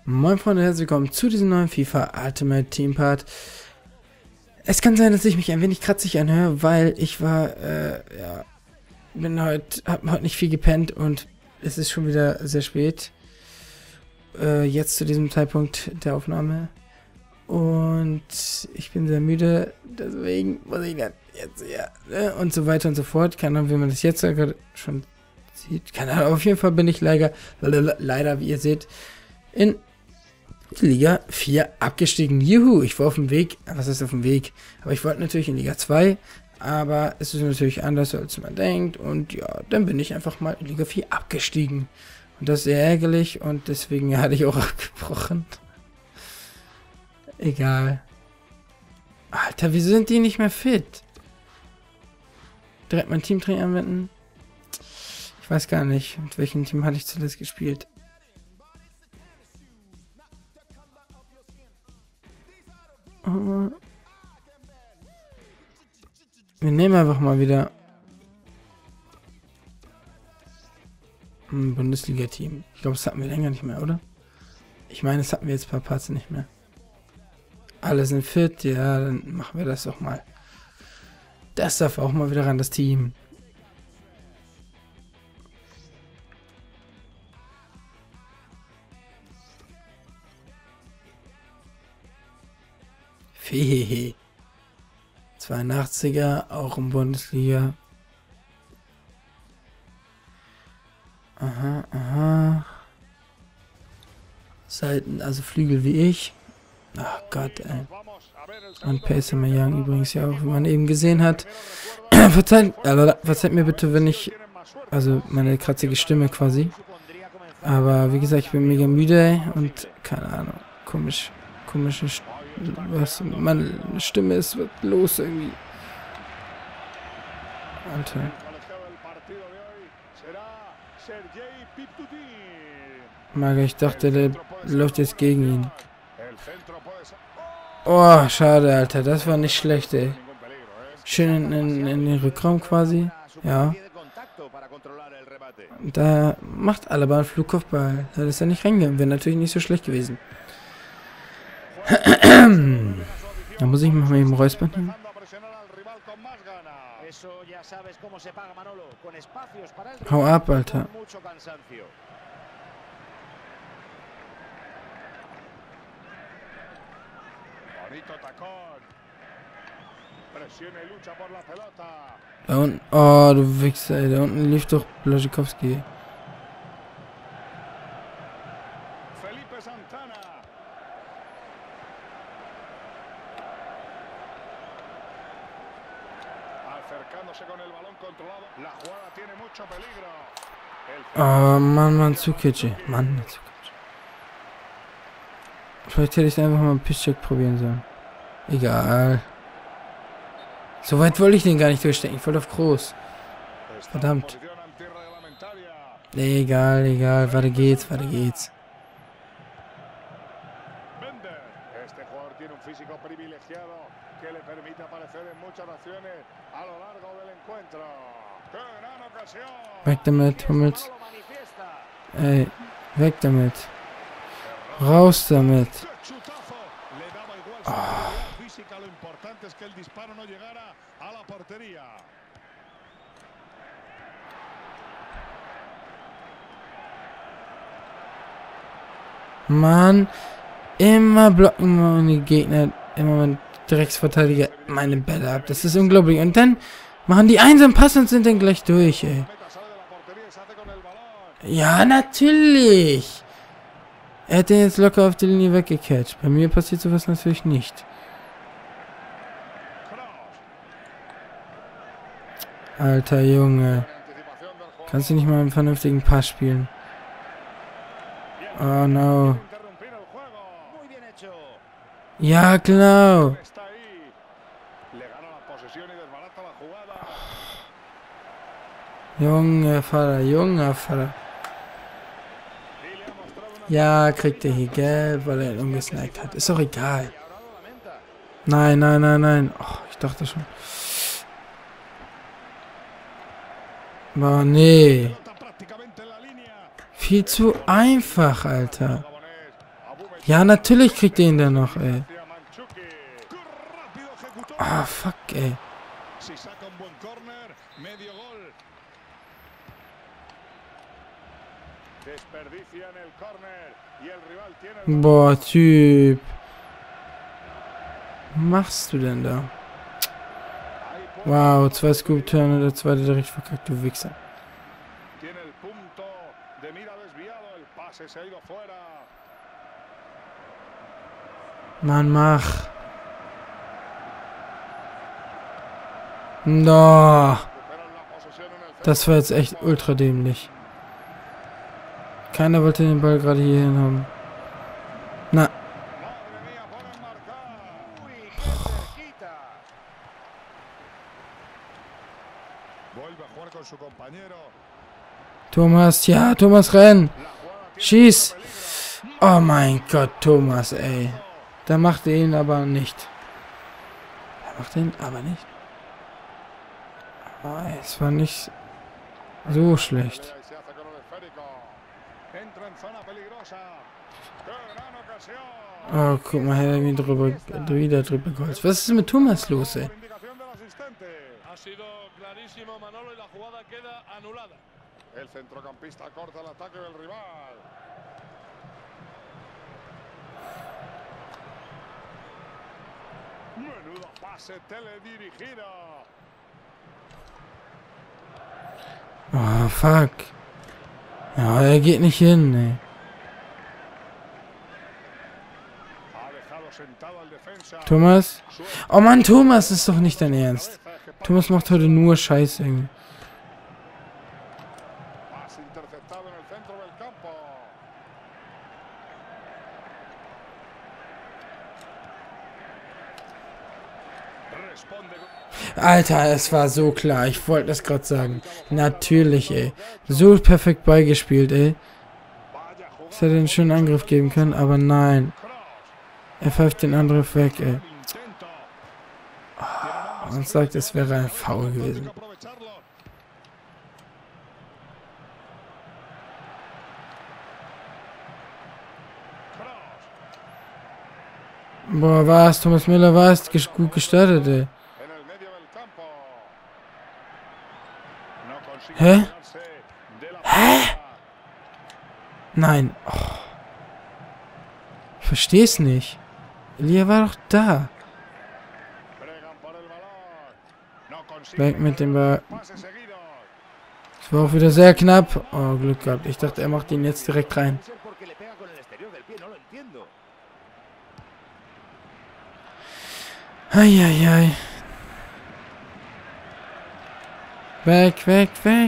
Moin Freunde, herzlich willkommen zu diesem neuen FIFA Ultimate Team Part. Es kann sein, dass ich mich ein wenig kratzig anhöre, weil ich war, hab heute nicht viel gepennt und es ist schon wieder sehr spät. Jetzt zu diesem Zeitpunkt der Aufnahme. Und ich bin sehr müde, deswegen muss ich dann jetzt und so weiter und so fort. Keine Ahnung, wie man das jetzt gerade schon sieht. Keine Ahnung, auf jeden Fall bin ich leider, wie ihr seht, in Liga 4 abgestiegen. Juhu, ich war auf dem Weg. Was ist auf dem Weg? Aber ich wollte natürlich in Liga 2. Aber es ist natürlich anders, als man denkt. Und ja, dann bin ich einfach mal in Liga 4 abgestiegen. Und das ist sehr ärgerlich. Und deswegen hatte ich auch abgebrochen. Egal. Alter, wieso sind die nicht mehr fit? Direkt mein Teamtraining anwenden? Ich weiß gar nicht, mit welchem Team hatte ich zuletzt gespielt. Wir nehmen einfach mal wieder ein Bundesliga-Team. Ich glaube, das hatten wir länger nicht mehr, oder? Ich meine, das hatten wir jetzt ein paar Parts nicht mehr. Alle sind fit, ja, dann machen wir das doch mal. Das darf auch mal wieder ran, das Team. Fehehe. 82er, auch in Bundesliga. Aha. Seiten, also Flügel wie ich. Ach Gott, ey. Und Pacer Young übrigens ja auch, wie man eben gesehen hat. Verzeiht mir bitte, wenn ich, also meine kratzige Stimme quasi. Aber wie gesagt, ich bin mega müde und keine Ahnung, komische was meine Stimme ist, wird los irgendwie. Alter. Maga, ich dachte, der läuft jetzt gegen ihn. Oh, schade, Alter. Das war nicht schlecht, ey. Schön in den Rückraum quasi. Ja. Da macht Alaba einen Flugkopfball. Da ist er nicht reingegangen. Wäre natürlich nicht so schlecht gewesen. Da muss ich mich mal eben räuspern hier. Hau ab, Alter. Da unten, oh du Wichser, ey, da unten lief doch Blaszczykowski. Oh Mann, Mandzukic. Vielleicht hätte ich einfach mal einen Pisscheck probieren sollen. Egal. So weit wollte ich den gar nicht durchstecken. Ich wollte auf groß. Verdammt. Egal. Weiter geht's. Weg damit, Hummels. Ey, weg damit. Raus damit. Oh. Mann, immer blocken meine Gegner, immer mein Drecksverteidiger meine Bälle ab. Das ist unglaublich. Und dann machen die einen Pass und sind dann gleich durch, ey. Ja, natürlich. Er hätte jetzt locker auf die Linie weggecatcht. Bei mir passiert sowas natürlich nicht. Alter Junge. Kannst du nicht mal einen vernünftigen Pass spielen? Oh no. Ja, genau. Junger Vater. Ja, kriegt er hier gelb, weil er ihn umgesnackt hat. Ist doch egal. Nein. Oh, ich dachte schon. Boah, nee. Viel zu einfach, Alter. Ja, natürlich kriegt er ihn dann noch, ey. Ah, fuck, ey. Boah, Typ. Was machst du denn da? Wow, 2 Scoop-Turn und der zweite direkt verkackt, du Wichser. Mann, mach. No. Das war jetzt echt ultra dämlich. Keiner wollte den Ball gerade hier hin haben. Na. Thomas, ja, Thomas, renn. Schieß. Oh mein Gott, Thomas, ey. Da macht er ihn aber nicht. Er macht ihn aber nicht. Oh, es war nicht so schlecht. Oh, guck mal, er hat wieder drüber geholzt. Was ist mit Thomas los, ey? Oh, fuck. Ja, er geht nicht hin, ey. Thomas? Oh Mann, Thomas, ist doch nicht dein Ernst. Thomas macht heute nur Scheiße irgendwie. Alter, es war so klar. Ich wollte das gerade sagen. Natürlich, ey. So perfekt beigespielt, ey. Es hätte einen schönen Angriff geben können, aber nein. Er pfeift den Angriff weg, ey. Oh, und sagt, es wäre ein Foul gewesen. Boah, was? Thomas Müller war es gut gestartet, ey. Hä? Hä? Nein. Oh. Ich versteh's nicht. Elia war doch da. Weg mit dem Ball. Es war auch wieder sehr knapp. Oh, Glück gehabt. Ich dachte, er macht ihn jetzt direkt rein. Eieiei. Weg, weg, weg.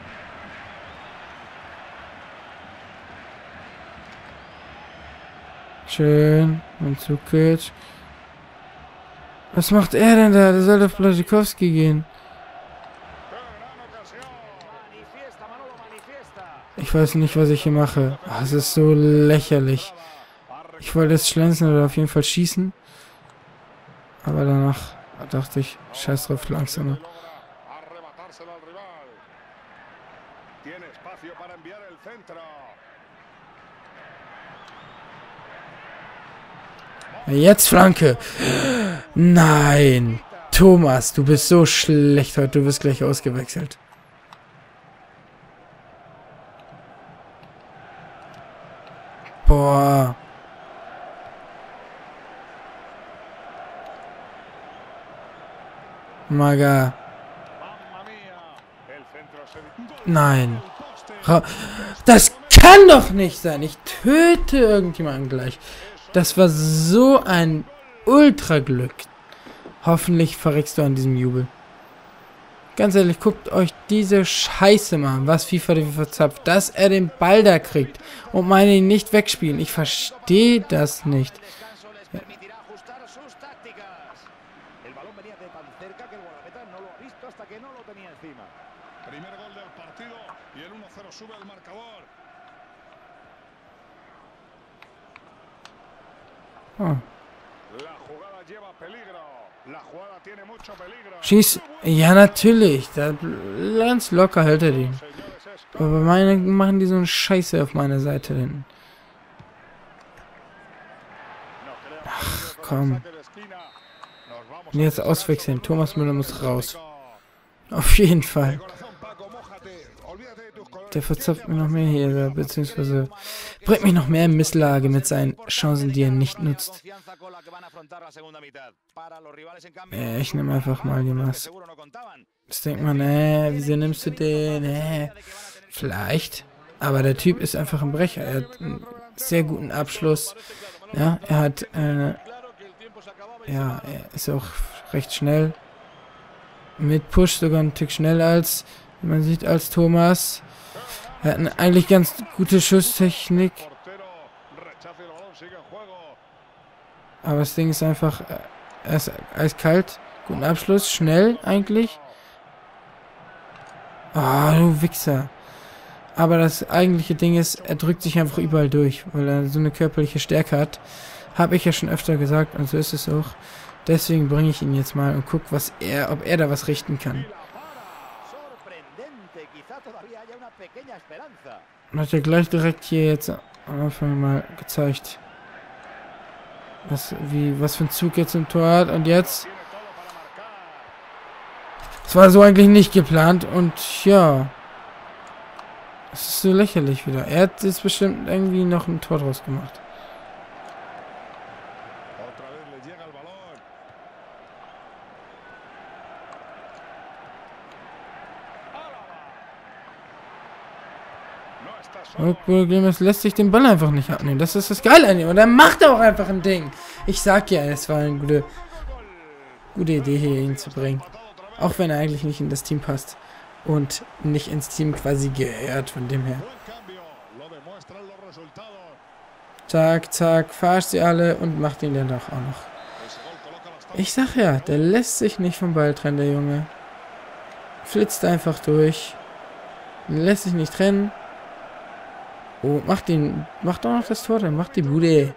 Schön. Und Zukic. Was macht er denn da? Der soll auf Blaschikowski gehen. Ich weiß nicht, was ich hier mache. Oh, es ist so lächerlich. Ich wollte jetzt schlänzen oder auf jeden Fall schießen. Aber danach dachte ich, scheiß drauf, langsamer. Jetzt Flanke. Nein. Thomas, du bist so schlecht heute. Du wirst gleich ausgewechselt. Boah. Maga. Nein. Das kann doch nicht sein. Ich töte irgendjemanden gleich. Das war so ein Ultra-Glück. Hoffentlich verreckst du an diesem Jubel. Ganz ehrlich, guckt euch diese Scheiße mal an, was FIFA dafür verzapft, dass er den Ball da kriegt und meine ihn nicht wegspielen. Ich verstehe das nicht. Ja. Oh. Schieß. Ja, natürlich. Da ganz locker hält er den. Aber meine machen die so eine Scheiße auf meiner Seite hinten. Ach, komm. Und jetzt auswechseln. Thomas Müller muss raus. Auf jeden Fall. Der verzapft mir noch mehr hier, beziehungsweise bringt mich noch mehr in Misslage mit seinen Chancen, die er nicht nutzt. Ich nehme einfach mal die Masse. Jetzt denkt man, wieso nimmst du den? Vielleicht. Aber der Typ ist einfach ein Brecher. Er hat einen sehr guten Abschluss. Ja, er hat, ja, er ist auch recht schnell. Mit Push sogar ein Tick schneller als, wie man sieht, als Thomas. Er hat eine eigentlich ganz gute Schusstechnik. Aber das Ding ist einfach, er ist eiskalt. Guten Abschluss, schnell eigentlich. Ah, du Wichser. Aber das eigentliche Ding ist, er drückt sich einfach überall durch, weil er so eine körperliche Stärke hat. Habe ich ja schon öfter gesagt und so ist es auch. Deswegen bringe ich ihn jetzt mal und guck, ob er da was richten kann. Hat er gleich direkt hier jetzt am Anfang mal gezeigt. Was für ein Zug jetzt im Tor hat. Und jetzt. Es war so eigentlich nicht geplant und ja. Es ist so lächerlich wieder. Er hat jetzt bestimmt irgendwie noch ein Tor draus gemacht. Und lässt sich den Ball einfach nicht abnehmen. Das ist das Geile an ihm. Und er macht auch einfach ein Ding. Ich sag ja, es war eine gute Idee, hier ihn zu bringen. Auch wenn er eigentlich nicht in das Team passt. Und nicht ins Team quasi gehört, von dem her. Zack, zack, verarscht sie alle und macht ihn dann doch auch noch. Ich sag ja, der lässt sich nicht vom Ball trennen, der Junge. Flitzt einfach durch. Lässt sich nicht trennen. Oh, macht doch noch das Tor, dann macht die Bude.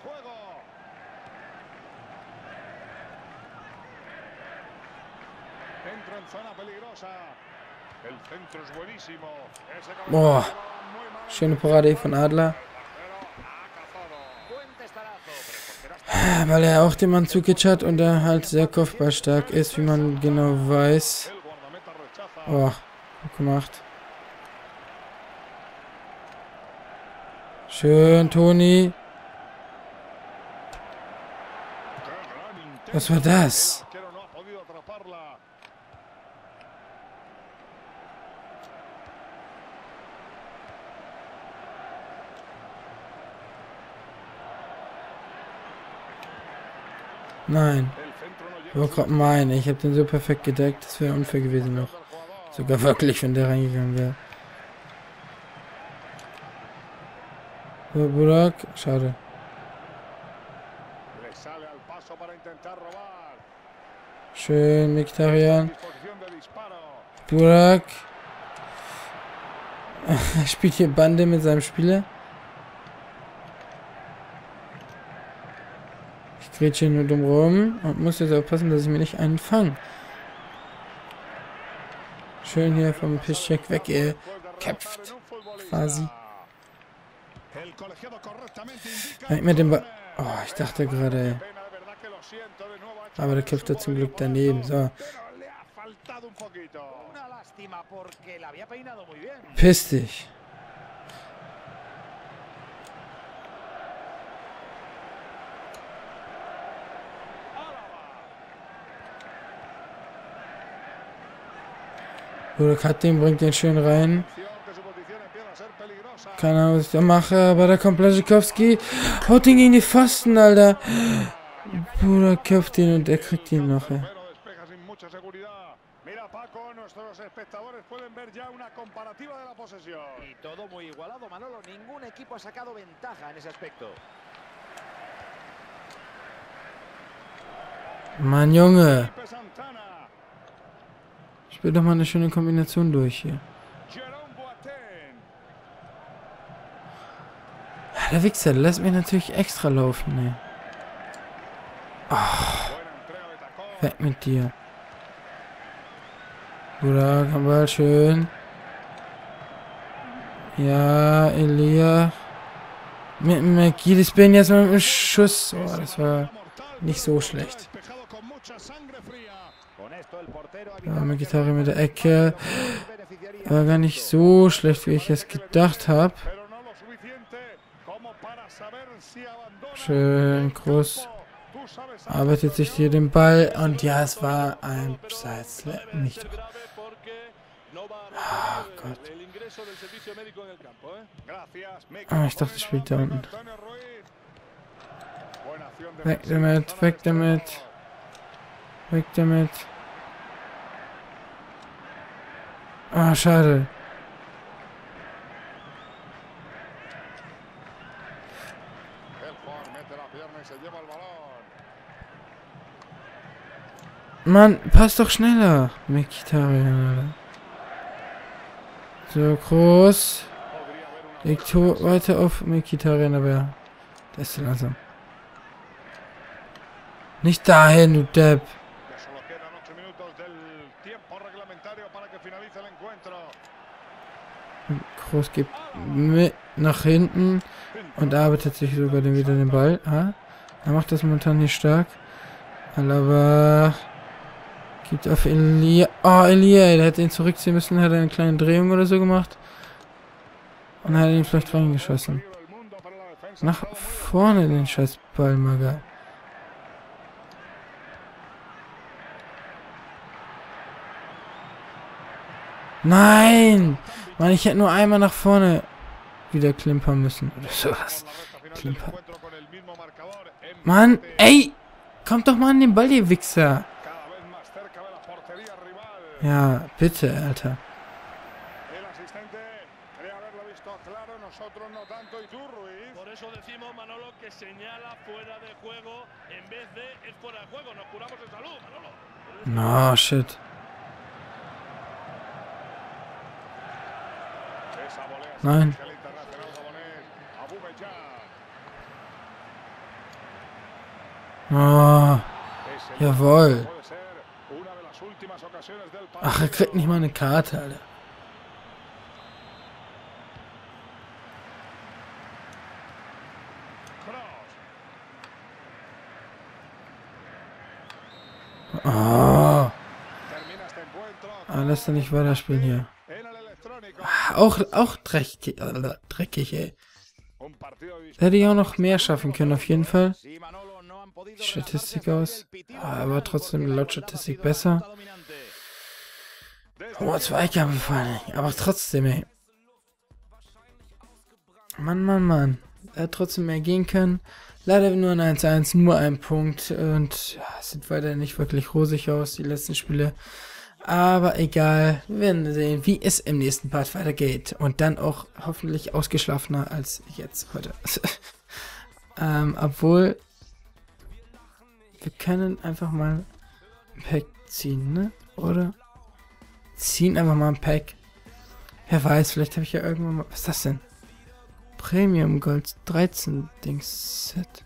Boah, schöne Parade von Adler. Weil er auch den Mann Mandzukic hat und er halt sehr kopfballstark ist, wie man genau weiß. Oh, gut gemacht. Schön, Toni. Was war das? Nein. Ich wollte gerade meinen, ich habe den so perfekt gedeckt, das wäre unfair gewesen noch. Sogar wirklich, wenn der reingegangen wäre. So, Burak, schade. Schön, Mkhitaryan. Burak. Er spielt hier Bande mit seinem Spieler. Ich grätsche nur dumm rum und muss jetzt aufpassen, dass ich mir nicht einen fange. Schön hier vom Piszczek weggeköpft. Quasi. Mit dem oh, ich dachte gerade. Aber der köpft er zum Glück daneben. So. Piss dich. Burak hat den, bringt den schön rein. Keine Ahnung, was ich da mache, aber da kommt Błaszczykowski. Haut ihn gegen die Pfosten, Alter. Burak köpft ihn und er kriegt ihn noch. Ey. Mann, Junge. Spiel doch mal eine schöne Kombination durch hier. Der Wichser, der lässt mich natürlich extra laufen, ne. Oh, weg mit dir. Oder komm mal schön. Ja, Elia. Mit McGillis bin jetzt mal mit dem Schuss. Oh, das war nicht so schlecht. Ja, mit Gitarre mit der Ecke. War gar nicht so schlecht, wie ich es gedacht habe. Schön groß. Arbeitet sich hier den Ball. Und ja, es war ein Sidestep. Nicht. Oh Gott. Ah, ich dachte, es spielt da unten. Weg damit, weg damit. Weg damit. Ah, schade. Mann, passt doch schneller. Mkhitaryan. So, groß. Legt weiter auf Mkhitaryan, aber der ist zu langsam. Nicht dahin, du Depp. Groß gibt mit nach hinten und arbeitet sich sogar wieder den Ball. Ah, er macht das momentan nicht stark. Aber gibt auf Elia. Oh, Elia, der hätte ihn zurückziehen müssen, hat eine kleine Drehung oder so gemacht. Und hat ihn vielleicht reingeschossen. Nach vorne den scheiß Ball, Maga. Nein! Mann, ich hätte nur einmal nach vorne wieder klimpern müssen. Oder sowas. Klimpern. Mann, ey! Kommt doch mal an den Ball, ihr Wichser. Ja, bitte, Alter. No, shit. Nein. Oh, jawohl. Ach, er kriegt nicht mal eine Karte, Alter. Oh. Lässt er nicht weiterspielen hier. Auch dreckig, ey. Hätte ich auch noch mehr schaffen können, auf jeden Fall. Die Statistik aus. Aber trotzdem laut Statistik besser. Oh, Zweikampf vor allem. Aber trotzdem, ey. Mann. Er hat trotzdem mehr gehen können. Leider nur ein 1-1, nur ein Punkt. Und ja, es sieht weiter nicht wirklich rosig aus, die letzten Spiele. Aber egal, wir werden sehen, wie es im nächsten Part weitergeht. Und dann auch hoffentlich ausgeschlafener als jetzt heute. Obwohl, wir können einfach mal ein Pack ziehen, ne? Oder? Ziehen einfach mal ein Pack. Wer weiß, vielleicht habe ich ja irgendwann mal... Was ist das denn? Premium Gold 13 Dings Set.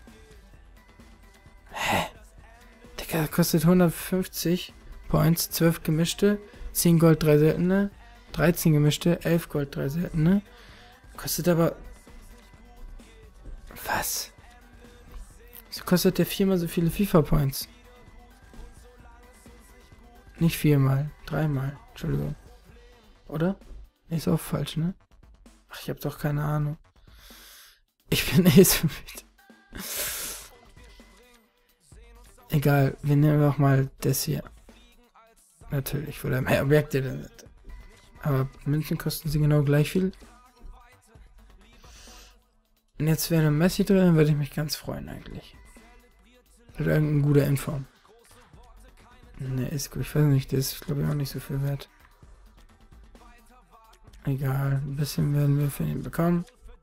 Hä? Digga, kostet 150 Points, 12 gemischte, 10 Gold, 3 seltene, 13 gemischte, 11 Gold, 3 seltene. Kostet aber... Was? So kostet der viermal so viele FIFA Points. Nicht viermal, dreimal, Entschuldigung. Oder? Nee, ist auch falsch, ne? Ach, ich hab doch keine Ahnung. Ich bin eh so müde. Egal, wir nehmen einfach mal das hier. Natürlich, wo der mehr Objekte denn sind. Aber Münzen kosten sie genau gleich viel. Und jetzt wäre Messi drin, würde ich mich ganz freuen eigentlich. Oder irgendein guter Inform. Ne, ist gut, ich weiß nicht, der ist glaube ich auch nicht so viel wert. Egal, ein bisschen werden wir für ihn bekommen.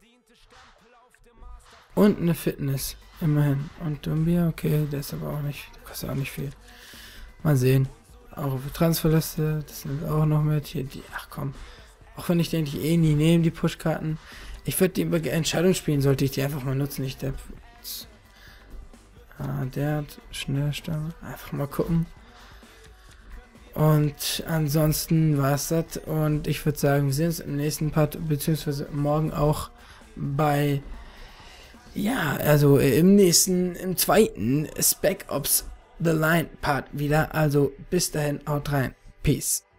Und eine Fitness, immerhin. Und Dumbia, okay, der ist aber auch nicht, der kostet auch nicht viel. Mal sehen. Auch für Transferliste, das nehmen wir auch noch mit. Hier die, ach komm. Auch wenn ich denke, ich eh nie nehme, die Pushkarten. Ich würde die über Entscheidung spielen, sollte ich die einfach mal nutzen, nicht der. Der hat Schnellstamm. Einfach mal gucken. Und ansonsten war es das. Und ich würde sagen, wir sehen uns im nächsten Part, beziehungsweise morgen auch bei Ja, also im zweiten Spec Ops The Line Part wieder. Also bis dahin, haut rein. Peace.